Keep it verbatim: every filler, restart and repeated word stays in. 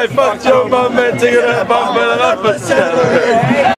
fucked your mum and taking a bump and an upper salary.